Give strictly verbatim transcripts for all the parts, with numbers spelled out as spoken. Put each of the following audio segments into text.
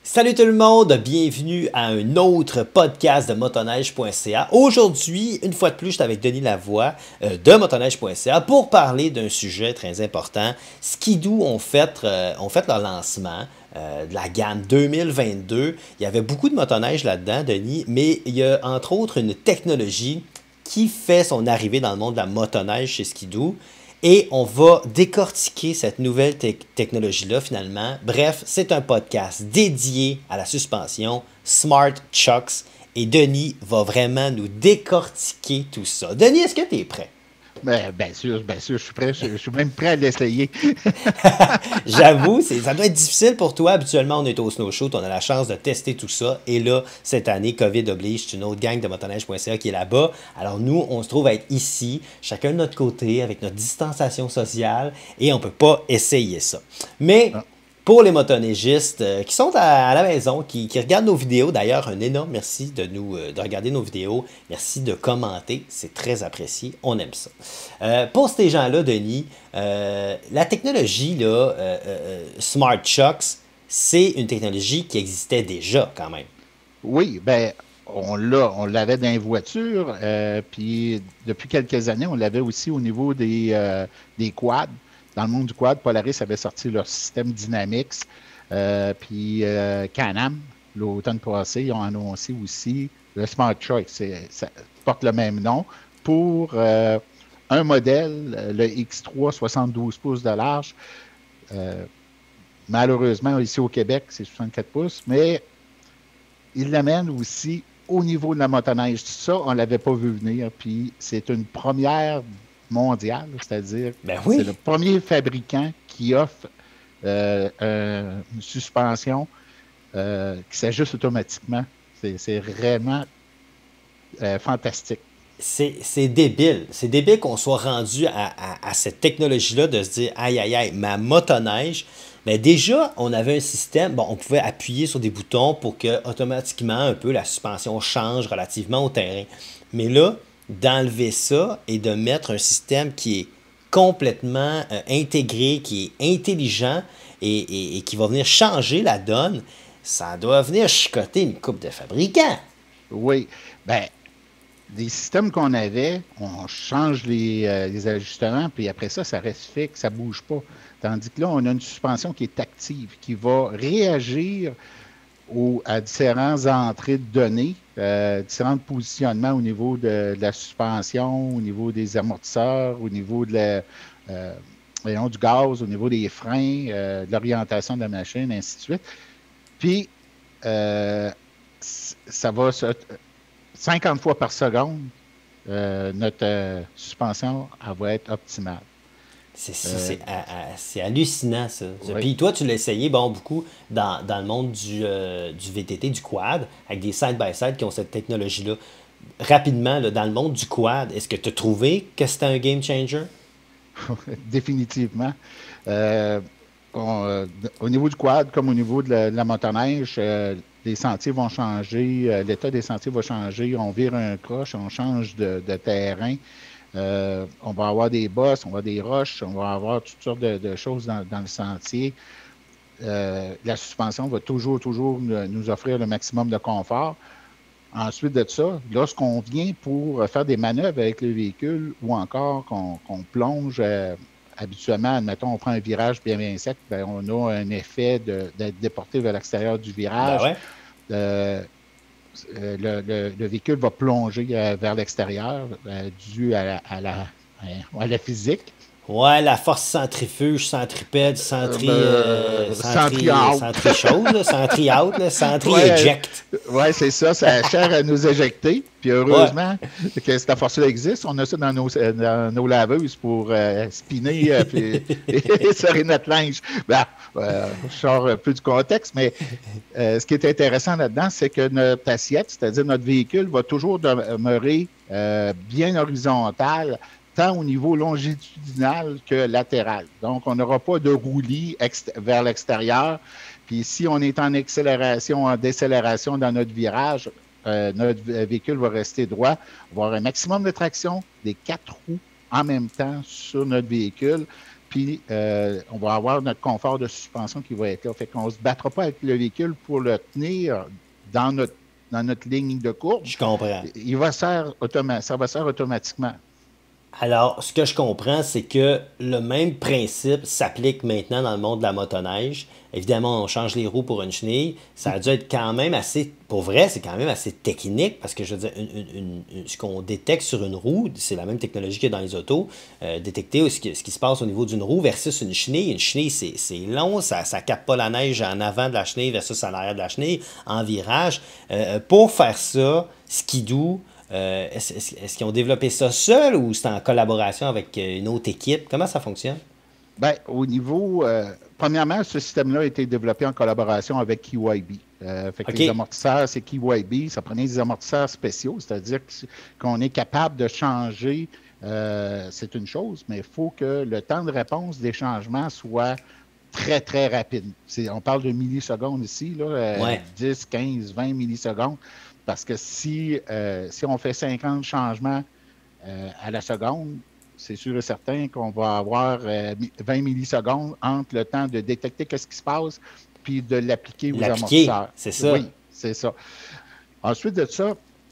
Salut tout le monde, bienvenue à un autre podcast de motoneige point c a. Aujourd'hui, une fois de plus, je suis avec Denis Lavoie euh, de motoneige point c a pour parler d'un sujet très important. Skidoo ont fait, euh, ont fait leur lancement euh, de la gamme deux mille vingt-deux. Il y avait beaucoup de motoneige là-dedans, Denis, mais il y a entre autres une technologie qui fait son arrivée dans le monde de la motoneige chez Skidoo. Et on va décortiquer cette nouvelle te- technologie-là finalement. Bref, c'est un podcast dédié à la suspension Smart Chucks. Et Denis va vraiment nous décortiquer tout ça. Denis, est-ce que tu es prêt? Ben, bien sûr, bien sûr, je suis prêt. Je, je suis même prêt à l'essayer. J'avoue, c'est, ça doit être difficile pour toi. Habituellement, on est au snowshoot, on a la chance de tester tout ça. Et là, cette année, COVID oblige, c'est une autre gang de motoneige point c a qui est là-bas. Alors nous, on se trouve à être ici, chacun de notre côté, avec notre distanciation sociale, et on ne peut pas essayer ça. Mais Ah, pour les motoneigistes euh, qui sont à, à la maison, qui, qui regardent nos vidéos, d'ailleurs, un énorme merci de nous euh, de regarder nos vidéos. Merci de commenter, c'est très apprécié, on aime ça. Euh, pour ces gens-là, Denis, euh, la technologie là, euh, euh, Smart Chucks, c'est une technologie qui existait déjà quand même. oui, ben, on l'a, on l'avait dans les voitures, euh, puis depuis quelques années, on l'avait aussi au niveau des, euh, des quads. Dans le monde du quad, Polaris avait sorti leur système Dynamics, euh, puis euh, Can-Am, l'automne passé, ils ont annoncé aussi le Smart Truck. C'est, ça porte le même nom pour euh, un modèle, le X trois soixante-douze pouces de large. Euh, Malheureusement, ici au Québec, c'est soixante-quatre pouces, mais il l'amène aussi au niveau de la motoneige. Ça, on ne l'avait pas vu venir. Puis c'est une première mondiale, c'est-à-dire Ben c'est le oui, premier fabricant qui offre euh, euh, une suspension euh, qui s'ajuste automatiquement. C'est c'est vraiment euh, fantastique. c'est, c'est débile. C'est débile qu'on soit rendu à, à- à cette technologie-là de se dire, aïe, aïe, aïe, ma motoneige. Mais déjà, on avait un système, bon, on pouvait appuyer sur des boutons pour que automatiquement un peu la suspension change relativement au terrain. Mais là, d'enlever ça et de mettre un système qui est complètement euh, intégré, qui est intelligent et, et- et qui va venir changer la donne, ça doit venir chicoter une coupe de fabricants. Oui, ben, des systèmes qu'on avait, on change les, euh, les ajustements, puis après ça, ça reste fixe, ça ne bouge pas. Tandis que là, on a une suspension qui est active, qui va réagir au- à différentes entrées de données, euh, différents positionnements au niveau de, de la suspension, au niveau des amortisseurs, au niveau de la, euh, voyons, du gaz, au niveau des freins, euh, de l'orientation de la machine, ainsi de suite. Puis, euh, ça va se, cinquante fois par seconde, euh, notre euh, suspension elle va être optimale. C'est c'est- Euh, c'est ha- ha- c'est hallucinant, ça. Ça. oui. Puis toi, tu l'as essayé, bon, beaucoup dans, dans le monde du, euh, du V T T, du quad, avec des side-by-side qui ont cette technologie-là. Rapidement, là, dans le monde du quad, est-ce que tu as trouvé que c'était un game changer? Définitivement. Euh, on, euh, Au niveau du quad, comme au niveau de la, de la motoneige, euh, les sentiers vont changer, euh, l'état des sentiers va changer, on vire un croche, on change de, de terrain. Euh, on va avoir des bosses, on va avoir des roches, on va avoir toutes sortes de, de choses dans, dans le sentier. Euh, la suspension va toujours, toujours nous offrir le maximum de confort. Ensuite de ça, lorsqu'on vient pour faire des manœuvres avec le véhicule ou encore qu'on qu'on plonge, euh, habituellement, admettons, on prend un virage bien, bien sec, ben, on a un effet de- d'être déporté vers l'extérieur du Ben virage. ouais. Euh, euh, le, le- le véhicule va plonger euh, vers l'extérieur euh, dû à la, à la- à la physique. Ouais, la force centrifuge, centripède, Euh, centri, euh, ben, centri centri, out. centri chose, là, centri out, là, centri Ouais, eject. ouais, c'est ça, ça cher à nous éjecter. Puis Ouais. heureusement que cette force-là existe. On a ça dans nos, dans nos laveuses pour euh, spinner euh, puis, et serrer notre linge. Ben, euh, je sors un peu du contexte, mais euh, ce qui est intéressant là-dedans, c'est que notre assiette, c'est-à-dire notre véhicule, va toujours demeurer euh, bien horizontale, tant au niveau longitudinal que latéral. Donc, on n'aura pas de roulis vers l'extérieur. Puis si on est en accélération, en décélération dans notre virage, euh, notre véhicule va rester droit, on va avoir un maximum de traction des quatre roues en même temps sur notre véhicule. puis euh, on va avoir notre confort de suspension qui va être là. Fait qu'on ne se battra pas avec le véhicule pour le tenir dans notre, dans notre ligne de courbe. Je comprends. Il va se faire automa- ça va se faire automatiquement. Alors, ce que je comprends, c'est que le même principe s'applique maintenant dans le monde de la motoneige. Évidemment, on change les roues pour une chenille. Ça a dû être quand même assez, pour vrai, c'est quand même assez technique parce que je veux dire, une, une, une, ce qu'on détecte sur une roue, c'est la même technologie qu'il y a dans les autos. Euh, détecter ce qui, ce qui se passe au niveau d'une roue versus une chenille. Une chenille, c'est long, ça ne capte pas la neige en avant de la chenille versus en arrière de la chenille, en virage. Euh, pour faire ça, Skidoo, Euh, est-ce, est-ce, est-ce qu'ils ont développé ça seul ou c'est en collaboration avec une autre équipe? Comment ça fonctionne? Bien, au niveau... Euh, premièrement, ce système-là a été développé en collaboration avec K Y B. Euh, fait que okay. Les amortisseurs, c'est K Y B. Ça prenait des amortisseurs spéciaux, c'est-à-dire qu'on est capable de changer, euh, c'est une chose, mais il faut que le temps de réponse des changements soit très, très rapide. C'est, on parle de millisecondes ici, là, euh, ouais. dix, quinze, vingt millisecondes. Parce que si, euh, si on fait cinquante changements euh, à la seconde, c'est sûr et certain qu'on va avoir euh, vingt millisecondes entre le temps de détecter qu'est-ce qui se passe puis de l'appliquer aux amortisseurs. C'est ça. Oui, c'est ça. Ensuite de ça,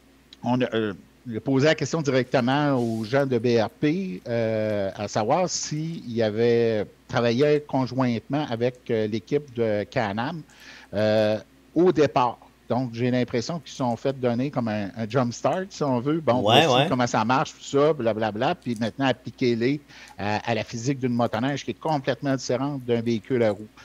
on a euh, posé la question directement aux gens de B R P euh, à savoir s'ils avaient travaillé conjointement avec euh, l'équipe de Can-Am euh, au départ. Donc, j'ai l'impression qu'ils se sont fait donner comme un, un jump start, si on veut. Bon, ouais, voici ouais. comment ça marche, tout ça, blablabla. Bla, bla, puis maintenant, appliquez-les à, à la physique d'une motoneige qui est complètement différente d'un véhicule à roues.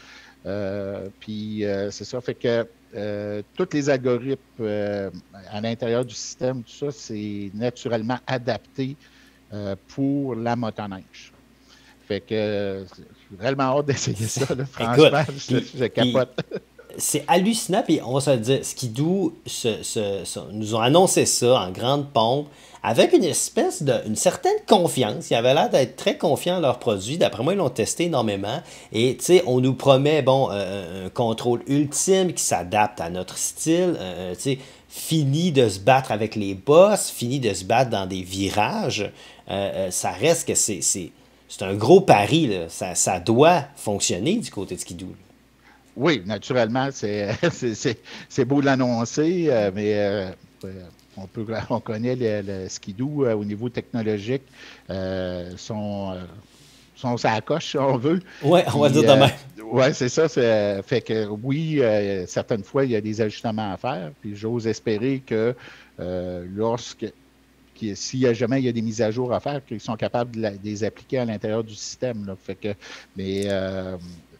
Euh, puis, euh, c'est ça. Fait que euh, tous les algorithmes euh, à l'intérieur du système, tout ça, c'est naturellement adapté euh, pour la motoneige. Fait que euh, j'ai vraiment hâte d'essayer ça. Là. Franchement, Écoute, je, je capote. Puis... C'est hallucinant, puis on va se le dire, Skidoo se, se, se, nous ont annoncé ça en grande pompe, avec une espèce de, une certaine confiance. Ils avaient l'air d'être très confiants en leurs produits. D'après moi, ils l'ont testé énormément. Et tu sais, on nous promet, bon, euh, un contrôle ultime qui s'adapte à notre style, euh, tu sais, fini de se battre avec les boss, fini de se battre dans des virages. Euh, euh, ça reste que c'est, c'est, c'est un gros pari, là. Ça, ça doit fonctionner du côté de Skidoo. Oui, naturellement, c'est, c'est, c'est, c'est beau de l'annoncer, euh, mais euh, on, peut, on connaît le, le Skidoo euh, au niveau technologique, euh, son, euh, son sacoche, si on veut. Oui, on va dire de même. Euh, oui, c'est ça. C'est, fait que oui, euh, certaines fois, il y a des ajustements à faire, puis j'ose espérer que euh, lorsque s'il y a jamais il y a des mises à jour à faire, qu'ils sont capables de, la, de les appliquer à l'intérieur du système. Là. Fait que, mais euh,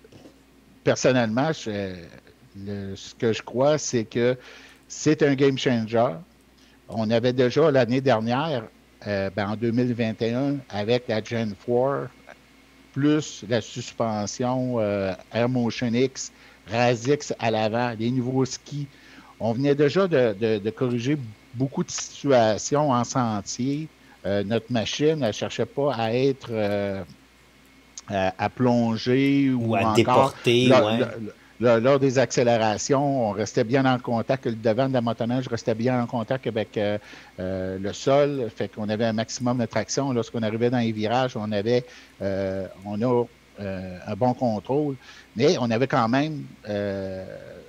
personnellement, je, le, ce que je crois, c'est que c'est un game changer. On avait déjà l'année dernière, euh, ben en deux mille vingt et un, avec la Gen quatre, plus la suspension euh, Air Motion X, Razix à l'avant, les nouveaux skis. On venait déjà de, de, de corriger beaucoup de situations en sentier. Euh, notre machine, elle ne cherchait pas à être... Euh, À, à plonger ou, ou à encore, déporter. Lors, ouais. lors, lors des accélérations, on restait bien en contact, le devant de la motoneige restait bien en contact avec euh, euh, le sol, fait qu'on avait un maximum de traction. Lorsqu'on arrivait dans les virages, on avait euh, on a euh, un bon contrôle, mais on avait quand même euh,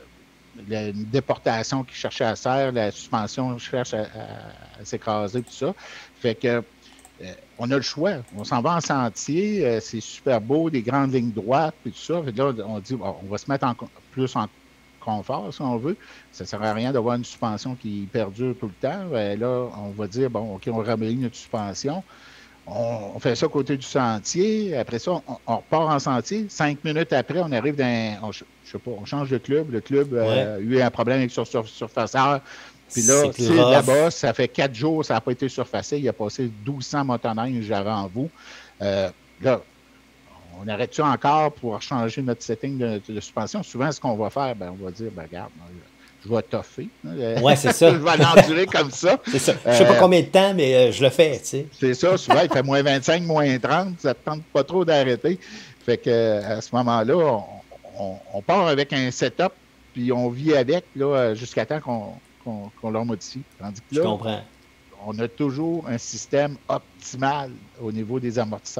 une déportation qui cherchait à serre, la suspension cherche à, à, à s'écraser, tout ça. Fait que Euh, on a le choix. On s'en va en sentier, euh, c'est super beau, des grandes lignes droites, puis tout ça. Fait là, on dit, bon, on va se mettre en, plus en confort, si on veut. Ça ne sert à rien d'avoir une suspension qui perdure tout le temps. Et là, on va dire, bon, OK, on ramène notre suspension. On, on fait ça côté du sentier. Après ça, on, on repart en sentier. Cinq minutes après, on arrive dans... On, je sais pas, on change de club. Le club ouais. euh, a eu un problème avec son sur, surfaceur. Puis là, tu sais, là-bas, ça fait quatre jours, ça n'a pas été surfacé. Il a passé douze cents motoneiges avant vous. Euh, là, on arrête-tu encore pour changer notre setting de, de, de suspension? Souvent, ce qu'on va faire, ben, on va dire, ben, regarde, je vais toffer. Oui, c'est ça. Je vais l'endurer comme ça. C'est ça. Je ne sais pas combien de temps, mais euh, je le fais, tu sais. C'est ça. Souvent, il fait moins vingt-cinq, moins trente. Ça ne te tente pas trop d'arrêter. Fait que à ce moment-là, on, on, on part avec un setup, puis on vit avec là, jusqu'à temps qu'on Qu'on, qu'on leur modifie. Tandis que là, je comprends. On a toujours un système optimal au niveau des amortisseurs.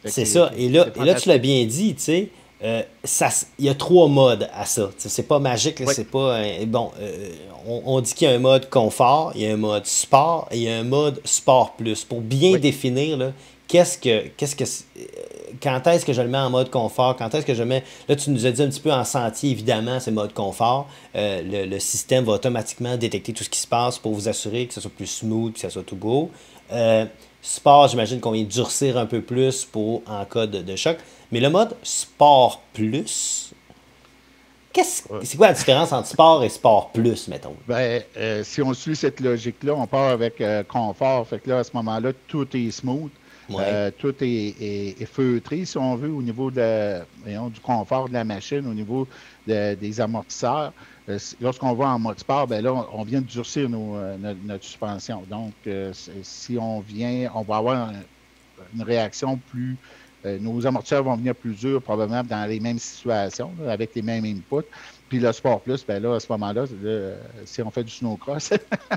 C'est ça. Et là, et là, tu l'as bien dit, tu sais, euh, ça, il y a trois modes à ça. C'est pas magique, là, oui. C'est pas... Euh, bon, euh, on, on dit qu'il y a un mode confort, il y a un mode sport et il y a un mode sport plus. Pour bien oui. définir, là, qu'est-ce que... Qu'est-ce que quand est-ce que je le mets en mode confort? Quand est-ce que je le mets... Là, tu nous as dit un petit peu en sentier, évidemment, c'est mode confort. Euh, le, le système va automatiquement détecter tout ce qui se passe pour vous assurer que ce soit plus smooth, que ce soit tout beau. Euh, sport, j'imagine qu'on vient durcir un peu plus pour en cas de, de choc. Mais le mode sport plus, qu'est-ce, ouais. c'est quoi la différence entre sport et sport plus, mettons? Ben, euh, si on suit cette logique-là, on part avec euh, confort. Fait que là, à ce moment-là, tout est smooth. Ouais. Euh, tout est, est, est feutré, si on veut, au niveau de, voyons, du confort de la machine, au niveau de, des amortisseurs. Euh, lorsqu'on va en mode sport, ben là, on, on vient de durcir nos, euh, notre, notre suspension. Donc, euh, si on vient, on va avoir un, une réaction plus... Euh, nos amortisseurs vont venir plus durs, probablement dans les mêmes situations, là, avec les mêmes inputs. Puis le Sport Plus, ben là, à ce moment-là, là, si on fait du snowcross...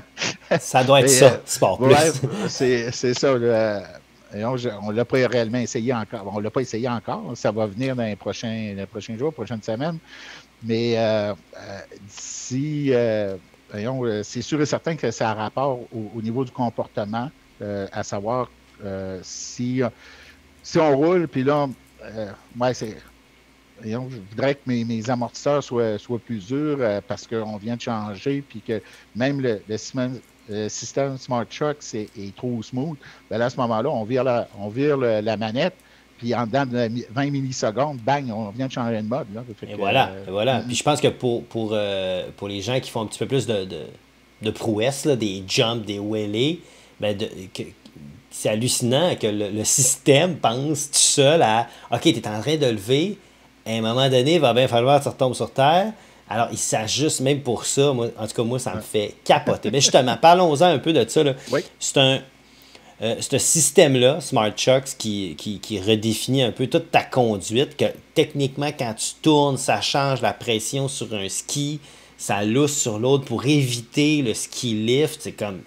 ça doit être et, ça, Sport Plus. Ouais, c'est, c'est ça, là. Et on ne l'a pas réellement essayé encore. On ne l'a pas essayé encore. Ça va venir dans les prochains, les prochains jours, les prochaines semaines. Mais euh, euh, d'ici, euh, voyons, c'est sûr et certain que ça a rapport au, au niveau du comportement, euh, à savoir euh, si, si on roule, puis là, euh, ouais, c'est. Voyons, je voudrais que mes, mes amortisseurs soient, soient plus durs euh, parce qu'on vient de changer, puis que même le, le système. Le système Smart Truck est, est trop smooth, bien là, à ce moment-là, on vire la, on vire le, la manette, puis en dedans de vingt millisecondes, bang, on vient de changer de mode. Là. Et, que, voilà, euh, et voilà. Mm-hmm. Puis je pense que pour, pour, euh, pour les gens qui font un petit peu plus de, de, de prouesses, là, des jumps, des wheelies, ben de, que, c'est hallucinant que le, le système pense tout seul à « OK, tu es en train de lever, à un moment donné, il va bien falloir que tu retombes sur terre. » Alors, il s'ajuste même pour ça. Moi, en tout cas, moi, ça me fait capoter. Mais justement, parlons-en un peu de ça. Là. Oui. C'est un euh, ce système-là, Smart Trucks, qui, qui, qui redéfinit un peu toute ta conduite, que techniquement, quand tu tournes, ça change la pression sur un ski, ça lousse sur l'autre pour éviter le ski lift. C'est comme...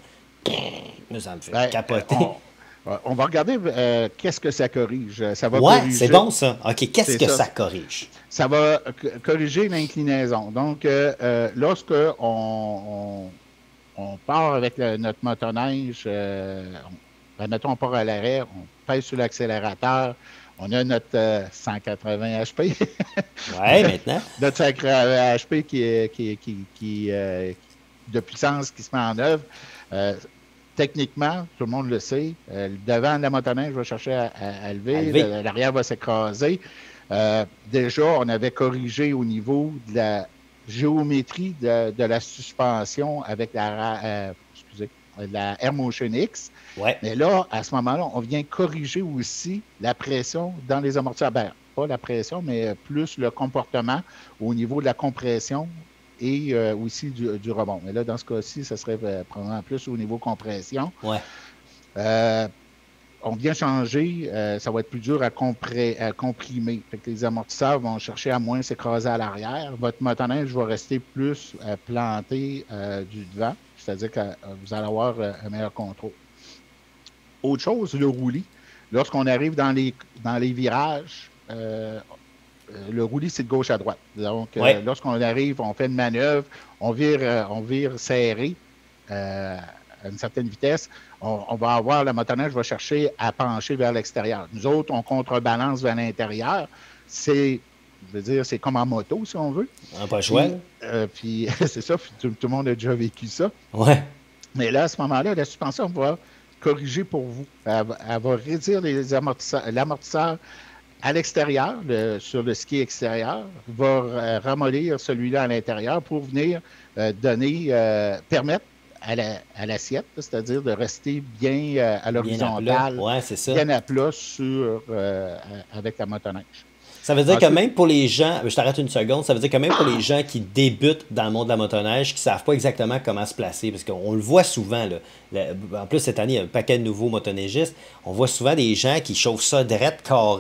Ça me fait ben, capoter. On... On va regarder euh, qu'est-ce que ça corrige. Ça va ouais, corriger... c'est bon ça. OK, qu'est-ce que ça. ça corrige? Ça va corriger l'inclinaison. Donc, euh, euh, lorsque on, on, on part avec le, notre motoneige, euh, on, mettons, on part à l'arrière, on pèse sur l'accélérateur, on a notre euh, cent quatre-vingts H P. Oui, maintenant. Notre cent quatre-vingts H P qui, qui, qui, qui, euh, de puissance qui se met en œuvre. Euh, Techniquement, tout le monde le sait, euh, le devant de la motoneige va chercher à, à, à lever, à lever. L'arrière va s'écraser. Euh, déjà, on avait corrigé au niveau de la géométrie de, de la suspension avec la, euh, excusez, la Air Motion X. Ouais. Mais là, à ce moment-là, on vient corriger aussi la pression dans les amortisseurs. Ben, pas la pression, mais plus le comportement au niveau de la compression et euh, aussi du, du rebond. Mais là, dans ce cas-ci, ça serait euh, probablement plus au niveau compression. Ouais. Euh, on vient changer, euh, ça va être plus dur à, compré, à comprimer. Fait que les amortisseurs vont chercher à moins s'écraser à l'arrière. Votre motoneige va rester plus euh, planté euh, du devant, c'est-à-dire que euh, vous allez avoir euh, un meilleur contrôle. Autre chose, le roulis. Lorsqu'on arrive dans les, dans les virages, euh, le roulis, c'est de gauche à droite. Donc, ouais. euh, lorsqu'on arrive, on fait une manœuvre, on vire, euh, on vire serré euh, à une certaine vitesse, on, on va avoir, la motoneige va chercher à pencher vers l'extérieur. Nous autres, on contrebalance vers l'intérieur. C'est, je veux dire, c'est comme en moto, si on veut. Ah, pas chouette. Euh, puis, c'est ça, puis tout, tout le monde a déjà vécu ça. Ouais. Mais là, à ce moment-là, la suspension va corriger pour vous. Elle, elle va réduire les amortisseurs, l'amortisseur à l'extérieur, le, sur le ski extérieur, va euh, ramollir celui-là à l'intérieur pour venir euh, donner, euh, permettre à, la, à l'assiette, c'est-à-dire de rester bien euh, à l'horizontale, bien, ouais, c'est ça. bien à plat sur, euh, avec la motoneige. Ça veut dire Ensuite, que même pour les gens, je t'arrête une seconde, ça veut dire que même pour les gens qui débutent dans le monde de la motoneige, qui ne savent pas exactement comment se placer, parce qu'on le voit souvent, là, en plus cette année, il y a un paquet de nouveaux motoneigistes, on voit souvent des gens qui chauffent ça drette carré,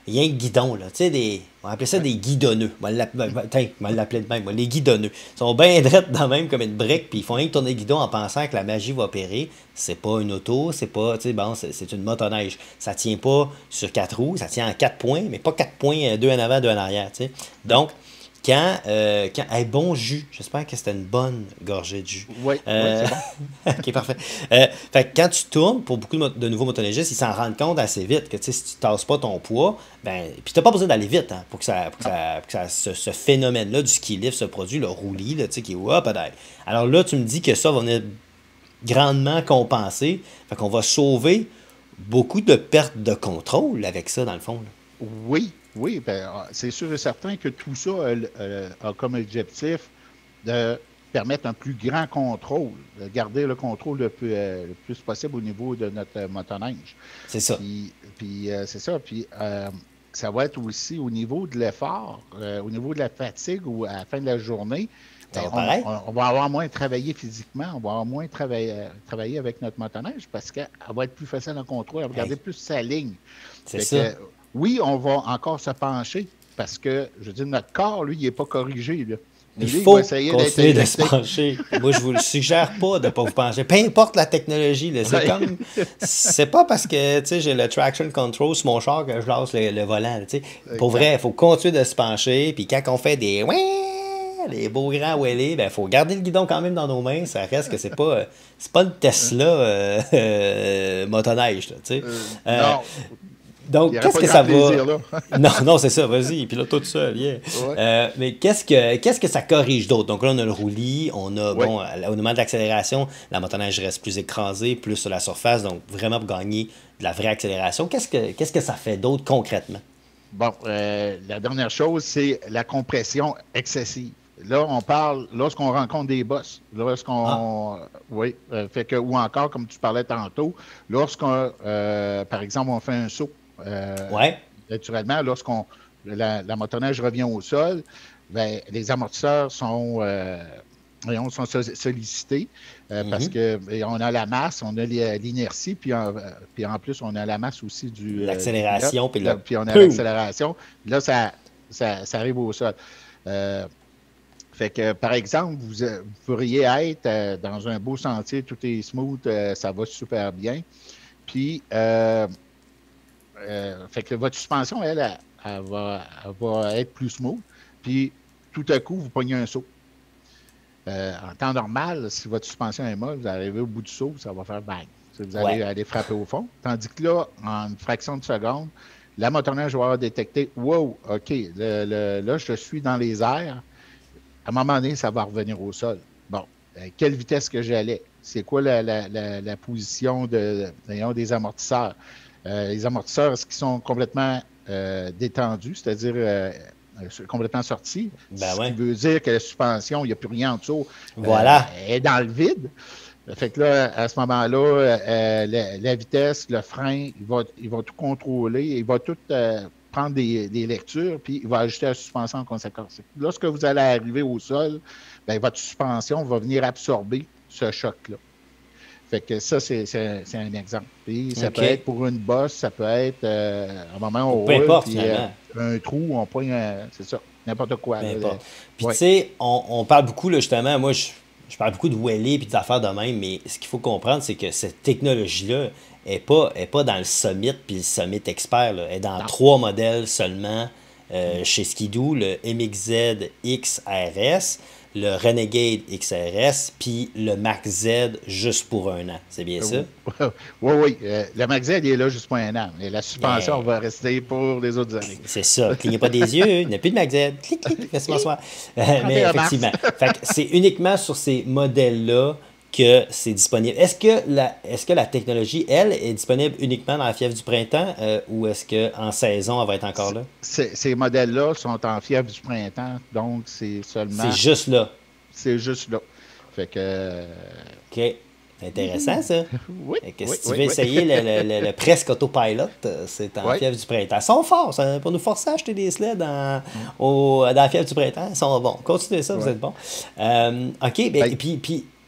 rien que guidon, là. Tu sais, des. On appelait ça des guidonneux. On l'appelait de même. Les guidonneux. Ils sont bien drettes dans même comme une brique, puis ils font rien que tourner le guidon en pensant que la magie va opérer. C'est pas une auto, c'est pas. Tu sais, bon, c'est une motoneige. Ça tient pas sur quatre roues, ça tient en quatre points, mais pas quatre points, deux en avant, deux en arrière, tu sais. Donc, Quand, euh, quand hey, bon jus, j'espère que c'était une bonne gorgée de jus. Oui, euh, oui c'est bon. OK, parfait. Euh, fait que quand tu tournes, pour beaucoup de, de nouveaux motoneigistes, ils s'en rendent compte assez vite que si tu ne tasses pas ton poids, ben, puis tu n'as pas besoin d'aller vite hein, pour que, ça, pour que, ça, pour que ça, ce, ce phénomène-là du ski lift se produise, le roulis, là, qui est hop, alors là, tu me dis que ça va venir grandement compenser. Fait qu'on va sauver beaucoup de pertes de contrôle avec ça, dans le fond. Là. Oui. Oui, ben, c'est sûr et certain que tout ça euh, a comme objectif de permettre un plus grand contrôle, de garder le contrôle le plus, euh, le plus possible au niveau de notre euh, motoneige. C'est ça. Puis, puis euh, c'est ça. Puis euh, ça va être aussi au niveau de l'effort, euh, au niveau de la fatigue ou à la fin de la journée. Ben, on, on, on va avoir moins travaillé physiquement, on va avoir moins travaillé, travaillé avec notre motoneige parce qu'elle va être plus facile en contrôle, elle va garder hey. plus sa ligne. C'est ça. Que, oui, on va encore se pencher parce que, je veux dire, notre corps, lui, il n'est pas corrigé. Là. Il lui, faut il continuer de se pencher. Moi, je ne vous le suggère pas de ne pas vous pencher. Peu importe la technologie. C'est ouais. comme... C'est pas parce que j'ai le traction control sur mon char que je lance le, le volant. T'sais. Pour vrai, il faut continuer de se pencher. Puis quand on fait des... les beaux grands wheelies, ben faut garder le guidon quand même dans nos mains. Ça reste que c'est pas... C'est pas une Tesla euh, euh, motoneige. Là, euh, euh, non. Donc, qu'est-ce que ça plaisir, va... non, non, c'est ça, vas-y, puis là, tout seul, yeah. ouais. euh, mais qu'est-ce que, qu'est-ce que ça corrige d'autre? Donc là, on a le roulis, on a, ouais. bon, au moment de l'accélération, la motoneige reste plus écrasée, plus sur la surface, donc vraiment pour gagner de la vraie accélération. Qu'est-ce que, qu'est-ce que ça fait d'autre concrètement? Bon, euh, la dernière chose, c'est la compression excessive. Là, on parle lorsqu'on rencontre des bosses, lorsqu'on, ah. oui, euh, fait que, ou encore, comme tu parlais tantôt, lorsqu'on, euh, par exemple, on fait un saut. Euh, ouais. Naturellement, lorsqu'on la, la motoneige revient au sol, ben, les amortisseurs sont, euh, sont sollicités euh, mm-hmm. parce qu'on a la masse, on a l'inertie, puis en, puis en plus, on a la masse aussi du... L'accélération. Euh, puis, là, puis on a l'accélération. Là, ça, ça, ça arrive au sol. Euh, fait que, par exemple, vous, vous pourriez être euh, dans un beau sentier, tout est smooth, euh, ça va super bien. Puis... Euh, Euh, fait que votre suspension, elle, elle, elle, va, elle va être plus smooth. Puis, tout à coup, vous pognez un saut. Euh, en temps normal, si votre suspension est molle, vous arrivez au bout du saut, ça va faire bang. Vous allez ouais. aller frapper au fond. Tandis que là, en une fraction de seconde, la motoneige va avoir détecté « Wow, OK, le, le, là, je suis dans les airs. » À un moment donné, ça va revenir au sol. Bon, euh, quelle vitesse que j'allais? C'est quoi la, la, la, la position de, de, des amortisseurs? Euh, les amortisseurs, est-ce qu'ils sont complètement euh, détendus, c'est-à-dire euh, complètement sortis? Ben ce ouais. qui veut dire que la suspension, il n'y a plus rien en dessous. Voilà. Euh, elle est dans le vide. Fait que là, à ce moment-là, euh, la, la vitesse, le frein, il va, il va tout contrôler, il va tout euh, prendre des, des lectures, puis il va ajuster la suspension en conséquence. Lorsque vous allez arriver au sol, ben, votre suspension va venir absorber ce choc-là. Fait que ça, c'est un exemple. Puis ça okay. peut être pour une bosse, ça peut être euh, un moment où on roule, importe, puis, euh, un trou, on pogne, euh, c'est ça, n'importe quoi. Peu importe. Puis ouais. tu sais, on, on parle beaucoup, là, justement, moi, je, je parle beaucoup de wheelie et des affaires de même, mais ce qu'il faut comprendre, c'est que cette technologie-là n'est pas, est pas dans le Summit puis le Summit Expert. Là. Elle est dans non. trois modèles seulement euh, mm. chez Ski-Doo, le M X Z X R S, le Renegade X R S, puis le Max Z juste pour un an. C'est bien ça? Oui, oui. Euh, le Max Z, il est là juste pour un an. Mais la suspension mais... va rester pour les autres années. C'est ça. Clignez pas des yeux. Il n'y a plus de Max Z. Clic, clic. Laisse-moi soir. Euh, mais effectivement. C'est uniquement sur ces modèles-là que c'est disponible. Est-ce que, la, est-ce que la technologie, elle, est disponible uniquement dans la fièvre du printemps euh, ou est-ce qu'en saison, elle va être encore là? Ces modèles-là sont en fièvre du printemps, donc c'est seulement... C'est juste là. C'est juste là. Fait que... OK. C'est intéressant, ça. Oui. Que si oui, tu oui, veux oui. essayer le, le, le, le presque autopilot, c'est en oui. fièvre du printemps. Ils sont forts, ça, pour nous forcer à acheter des sleds dans, mm. au, dans la fièvre du printemps. Ils sont bons. Continuez ça, oui. vous êtes bons. Euh, OK, ben, ben, puis, puis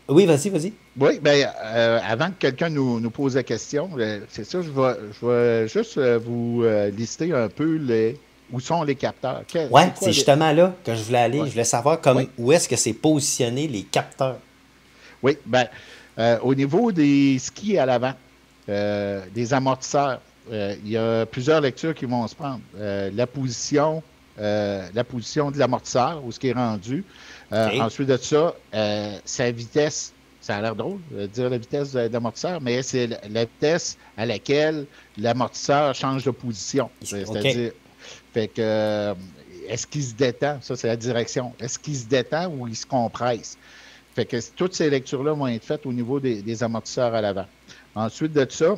Oui, vas-y, vas-y. Oui, bien, euh, avant que quelqu'un nous, nous pose la question, euh, c'est ça, je vais, je vais juste euh, vous euh, lister un peu les, où sont les capteurs. Que- Ouais, c'est c'est quoi les. justement là que je voulais aller. Ouais, Je voulais savoir oui, comme où est-ce que c'est positionné les capteurs. oui. Ben, euh, au niveau des skis à l'avant, euh, des amortisseurs, euh, il y a plusieurs lectures qui vont se prendre. Euh, la position, euh, la position de l'amortisseur, où ce qui est rendu. Euh, OK? ensuite de ça, euh, sa vitesse. Ça a l'air drôle de dire la vitesse de, de l'amortisseur, mais c'est la, la vitesse à laquelle l'amortisseur change de position. C'est- OK. C'est-à-dire, fait que euh, est-ce qu'il se détend? Ça, c'est la direction. Est-ce qu'il se détend ou il se compresse? Fait que toutes ces lectures-là vont être faites au niveau des, des amortisseurs à l'avant. Ensuite de ça,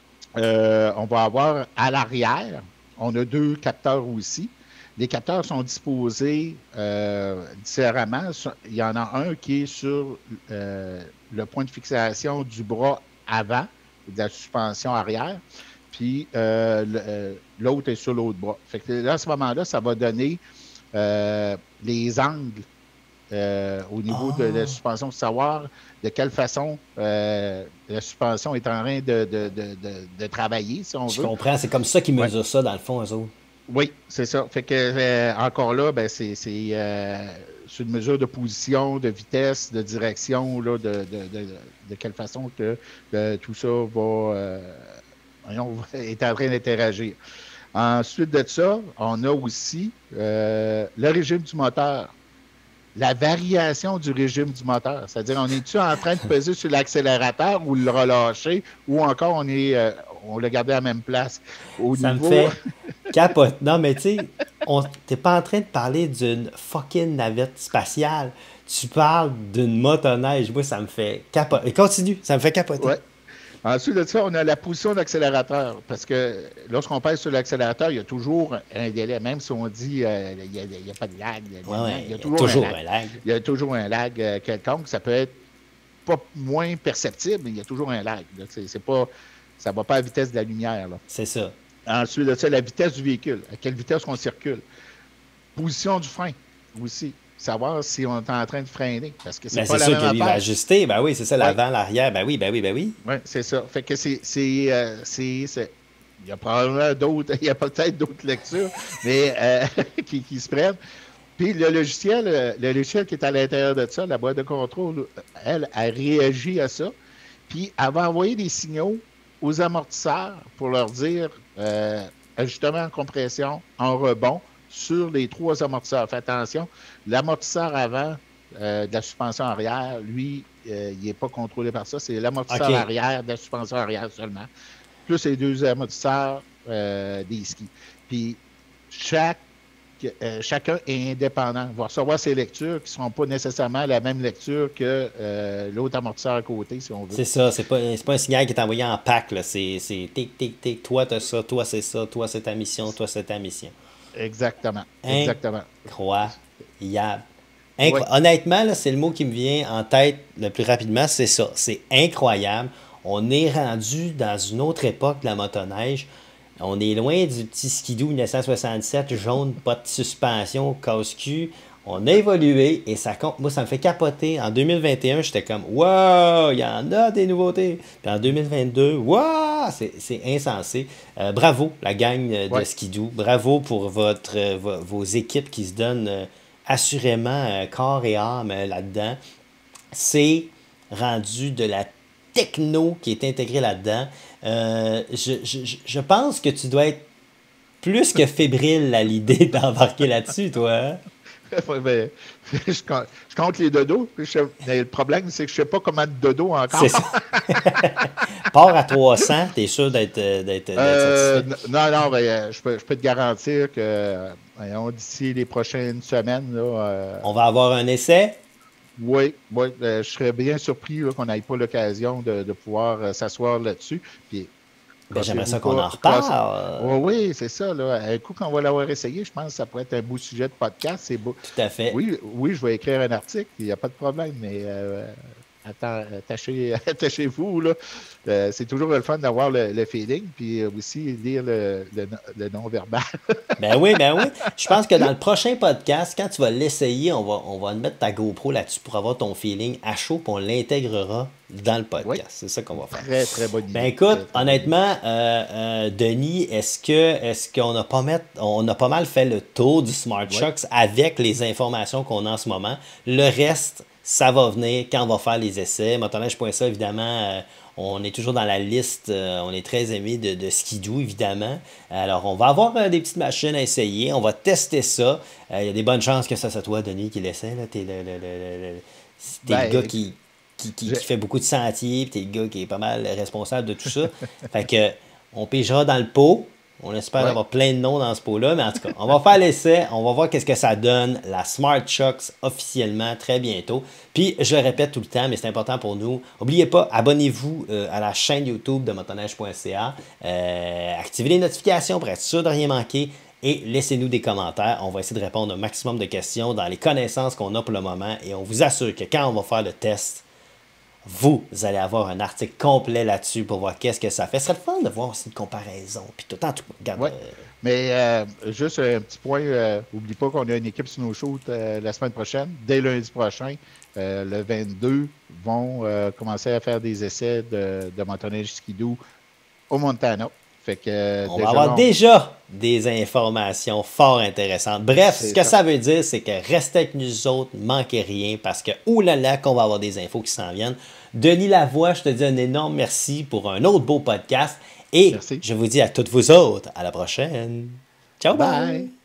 euh, on va avoir à l'arrière, on a deux capteurs aussi. Les capteurs sont disposés euh, différemment. Il y en a un qui est sur euh, le point de fixation du bras avant de la suspension arrière, puis euh, l'autre est sur l'autre bras. Fait que là, à ce moment-là, ça va donner euh, les angles euh, au niveau de la Ah, suspension, savoir de quelle façon euh, la suspension est en train de, de, de, de, de travailler, si on je veut. comprends. C'est comme ça qu'ils Ouais. mesurent ça, dans le fond, eux autres. Oui, c'est ça. Fait que euh, encore là, ben, c'est euh, une mesure de position, de vitesse, de direction, là, de, de, de, de quelle façon que, que tout ça va, euh, voyons, est en train d'interagir. Ensuite de ça, on a aussi euh, le régime du moteur, la variation du régime du moteur. C'est-à-dire, on est-tu en train de peser sur l'accélérateur ou le relâcher, ou encore on est euh, on l'a gardé à la même place. Au Ça me niveau. fait capote. Non, mais tu sais, on- t'es pas en train de parler d'une fucking navette spatiale. Tu parles d'une motoneige. Moi, ça me fait capoter. Et continue, ça me fait capoter. Ouais. Ensuite de ça, on a la position d'accélérateur. Parce que lorsqu'on pèse sur l'accélérateur, il y a toujours un délai. Même si on dit euh, il n'y a, a, pas de lag, Ouais, ouais, il y a il y a toujours un toujours lag. un lag. Il y a toujours un lag euh, quelconque. Ça peut être pas moins perceptible, mais il y a toujours un lag. C'est pas, ça ne va pas à la vitesse de la lumière. Là. C'est ça. Ensuite de ça, la vitesse du véhicule. À quelle vitesse on circule. Position du frein aussi. Savoir si on est en train de freiner. Parce que c'est Ben, pas c'est la sûr même que lui va affaire. ajuster. Ben oui, c'est ça, Oui, l'avant, l'arrière. Ben oui, ben oui, ben oui. oui, c'est ça. Fait que c'est. c'est, euh, c'est, c'est il y a probablement d'autres, il y a peut-être d'autres lectures, mais euh, qui, qui se prennent. Puis le logiciel, euh, le logiciel qui est à l'intérieur de ça, la boîte de contrôle, elle, elle réagit à ça. Puis elle va envoyer des signaux aux amortisseurs pour leur dire euh, ajustement en compression, en rebond sur les trois amortisseurs. Faites attention, l'amortisseur avant euh, de la suspension arrière, lui, euh, il n'est pas contrôlé par ça. C'est l'amortisseur OK. arrière de la suspension arrière seulement, plus les deux amortisseurs euh, des skis. Puis chaque euh, chacun est indépendant. Il va recevoir ses lectures qui ne seront pas nécessairement la même lecture que euh, l'autre amortisseur à côté, si on veut. C'est ça, c'est pas, c'est pas un signal qui est envoyé en pack, là. C'est c'est tic, tic, tic, toi t'as ça, toi c'est ça, toi c'est ta mission, toi c'est ta mission. Exactement. Exactement. Incroyable. Oui. Incro- Honnêtement, là, c'est le mot qui me vient en tête le plus rapidement, c'est ça. C'est incroyable. On est rendu dans une autre époque de la motoneige. On est loin du petit skidoo mille neuf cent soixante-sept, jaune, pas de suspension, casse-cul. On a évolué et ça compte. Moi, ça me fait capoter. En deux mille vingt et un, j'étais comme, wow, il y en a des nouveautés. Puis en deux mille vingt-deux, wow, c'est c'est insensé. Euh, bravo, la gang euh, de Ouais. skidoo. Bravo pour votre, euh, vo- vos équipes qui se donnent euh, assurément euh, corps et âme euh, là-dedans. C'est rendu de la techno qui est intégrée là-dedans. Euh, je, je- je- je pense que tu dois être plus que fébrile à l'idée d'embarquer là-dessus, toi. Hein? Ouais, ben, je, compte, je compte les dodos. Puis je- mais le problème, c'est que je ne sais pas comment de dodos encore. C'est ça. Pars à trois cents, t'es sûr d'être euh, d'être- d'être Euh, satisfait. non, non, ben, euh, je, peux, je peux te garantir que euh, voyons, d'ici les prochaines semaines, là, euh, On va avoir un essai. oui, oui, euh, je serais bien surpris là, qu'on n'ait pas l'occasion de, de pouvoir euh, s'asseour là-dessus. Puis, Ben, j'aimerais ça cassez-vous qu'on pas. en casse- reparle. Oh, oui, c'est ça. Là. Un coup qu'on va l'avoir essayé, je pense que ça pourrait être un beau sujet de podcast. C'est beau. Tout à fait. Oui, oui, je vais écrire un article, il n'y a pas de problème, mais euh, attachez, attachez-vous. Là. Euh, c'est toujours le fun d'avoir le, le feeling, puis aussi lire le, le, le non-verbal. Ben oui, ben oui. Je pense que dans le prochain podcast, quand tu vas l'essayer, on va, on va mettre ta GoPro là-dessus pour avoir ton feeling à chaud, puis on l'intégrera dans le podcast. Oui. C'est ça qu'on va faire. Très, très bonne idée. Ben écoute, très, très honnêtement, euh, euh, Denis, est-ce que est-ce qu'on a pas mettre, on a pas mal fait le tour du Smart oui. Shocks avec les informations qu'on a en ce moment. Le reste, ça va venir quand on va faire les essais. Motoneige point C A, évidemment, euh, on est toujours dans la liste. Euh, on est très aimé de, de Skidoo, évidemment. Alors, on va avoir euh, des petites machines à essayer. On va tester ça. Il euh, y a des bonnes chances que ça soit toi, Denis, qui l'essaie. T'es le, le, le, le, t'es ben, le gars qui, qui, qui, qui fait beaucoup de sentiers. T'es le gars qui est pas mal responsable de tout ça. Fait que, on pigera dans le pot. On espère ouais. avoir plein de noms dans ce pot-là, mais en tout cas, on va faire l'essai, on va voir qu'est-ce que ça donne, la Smart Shocks officiellement très bientôt. Puis, je le répète tout le temps, mais c'est important pour nous. N'oubliez pas, abonnez-vous euh, à la chaîne YouTube de motoneige point C A. Euh, activez les notifications pour être sûr de rien manquer. Et laissez-nous des commentaires. On va essayer de répondre au maximum de questions dans les connaissances qu'on a pour le moment. Et on vous assure que quand on va faire le test, vous allez avoir un article complet là-dessus pour voir qu'est-ce que ça fait. Ce serait le fun de voir aussi une comparaison. Puis tout en tout cas, ouais. euh... Mais euh, juste un petit point, euh, n'oublie pas qu'on a une équipe Snowshoot euh, la semaine prochaine. Dès lundi prochain, euh, le vingt-deux, vont euh, commencer à faire des essais de, de motoneige skidoo au Montana. Fait que, on va avoir long. déjà des informations fort intéressantes. Bref, ce que ça. ça veut dire, c'est que restez avec nous autres, ne manquez rien, parce que oulala, qu'on va avoir des infos qui s'en viennent. Denis Lavoie, je te dis un énorme merci pour un autre beau podcast. Et merci. Je vous dis à toutes vous autres, à la prochaine. Ciao, bye! bye.